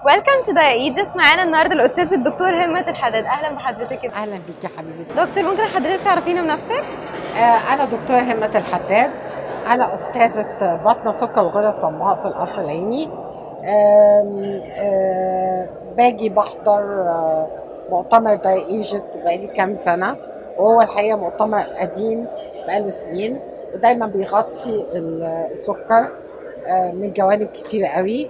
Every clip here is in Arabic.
ويلكم تو ذا ايجيبت. معانا النهارده الاستاذ الدكتور همت الحداد. اهلا بحضرتك. اهلا بيك يا حبيبتي دكتور، ممكن حضرتك تعرفينا بنفسك؟ انا دكتوره همت الحداد. انا استاذه باطنه سكر وغدد صماء في القصر العيني. باجي بحضر مؤتمر داي ايجيبت بقالي كام سنه، وهو الحقيقه مؤتمر قديم بقاله سنين، ودايما بيغطي السكر من جوانب كتير قوي.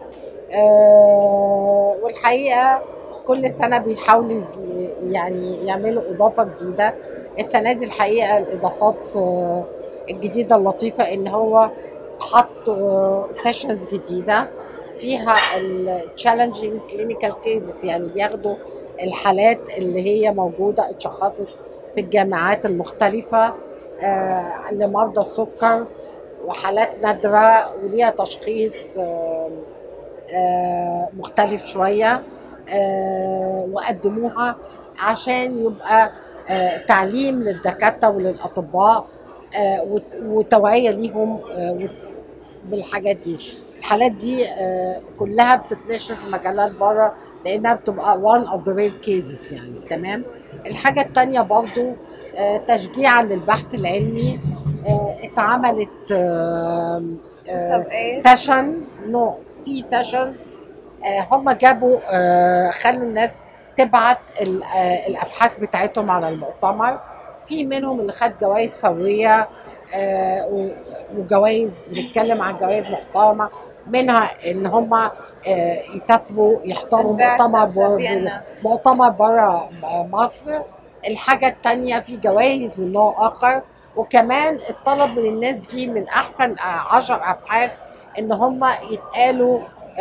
والحقيقه كل سنه بيحاولوا يعني يعملوا اضافه جديده. السنه دي الحقيقه الاضافات الجديده اللطيفه ان هو حط سيشنز جديده فيها التشالنجينج كلينيكال كيسز، يعني بياخدوا الحالات اللي هي موجوده اتشخصت في الجامعات المختلفه لمرضى السكر، وحالات نادره وليها تشخيص مختلف شويه، وقدموها عشان يبقى تعليم للدكاتره وللاطباء وتوعيه ليهم بالحاجات دي. الحالات دي كلها بتتنشر في مجلات بره لانها بتبقى one of the rare cases يعني. تمام. الحاجه الثانيه برضو تشجيعا للبحث العلمي اتعملت سيشن في سيشنز. هم جابوا خلوا الناس تبعت الابحاث بتاعتهم على المؤتمر. في منهم اللي خد جوائز فوريه وجوائز، بنتكلم عن جوائز محترمه، منها ان هم يسافروا يحضروا مؤتمر بره مصر. الحاجه الثانيه في جوائز من نوع اخر، وكمان الطلب من الناس دي من احسن 10 ابحاث ان هم يتقالوا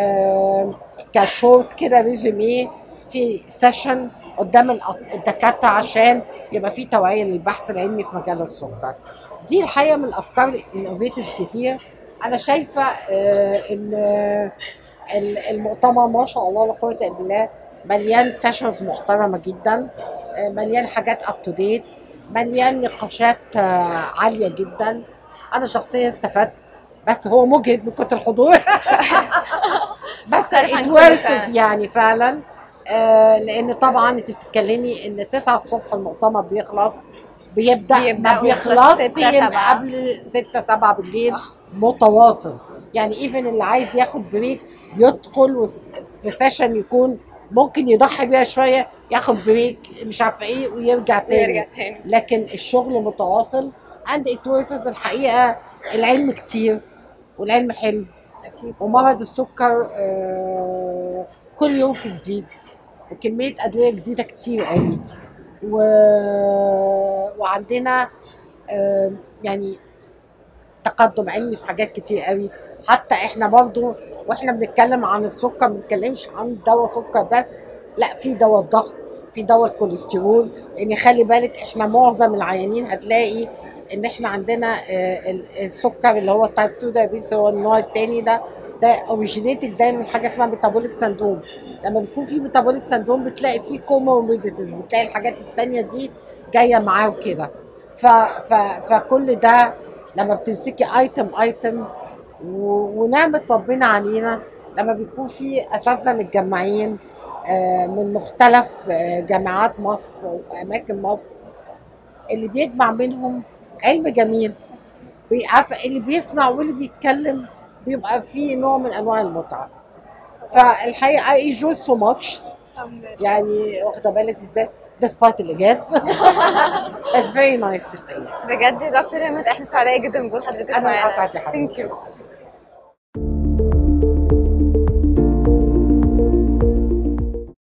كشورت كده ريزومي في سيشن قدام الدكاتره عشان يبقى في توعيه للبحث العلمي في مجال السكر. دي الحقيقه من الافكار الانوفيتيف كتير. انا شايفه ان المؤتمر ما شاء الله لا قوه الا بالله مليان سيشنز محترمه جدا، مليان حاجات اب تو ديت، مليان نقاشات عاليه جدا. انا شخصيا استفدت، بس هو مجهد من كتر الحضور بس اتورث يعني فعلا. لان طبعا انت بتتكلمي ان 9 الصبح المؤتمر بيبدا ما بيخلصش قبل 6 7 بالليل متواصل. يعني ايفن اللي عايز ياخد بريك يدخل في سيشن يكون ممكن يضحي بيها شويه، ياخد بريك مش عارفه ايه ويرجع تاني. لكن الشغل متواصل. عند اتورث الحقيقه العلم كتير والعلم حلو، ومرض السكر كل يوم في جديد، وكمية أدوية جديدة كتير قوي، وعندنا يعني تقدم علمي في حاجات كتير قوي. حتى احنا برضو واحنا بنتكلم عن السكر ما بنتكلمش عن دواء سكر بس، لا، في دواء الضغط، في دواء الكوليسترول. لان خلي بالك احنا معظم العيانين هتلاقي ان احنا عندنا السكر اللي هو تايب 2 دايابيتس، هو النوع الثاني ده اوريجينيتد دايما من حاجه اسمها ميتابوليك سندروم. لما بيكون في ميتابوليك سندروم بتلاقي فيه كوموربيديتيز، بتلاقي الحاجات الثانيه دي جايه معاه وكده. فكل ده لما بتمسكي ايتم ونعمة ربنا علينا لما بيكون في اساتذه متجمعين من مختلف جامعات مصر واماكن مصر، اللي بيجمع منهم علم جميل، عارفه اللي بيسمع واللي بيتكلم بيبقى فيه نوع من انواع المتعه. فالحقيقه I enjoy so much يعني، واخده بالك ازاي despite الاجاد it's very nice الحقيقه. بجد يا دكتور همت احنا سعداء جدا بوجود حضرتك معانا. انا اسعد يا حبيبتي.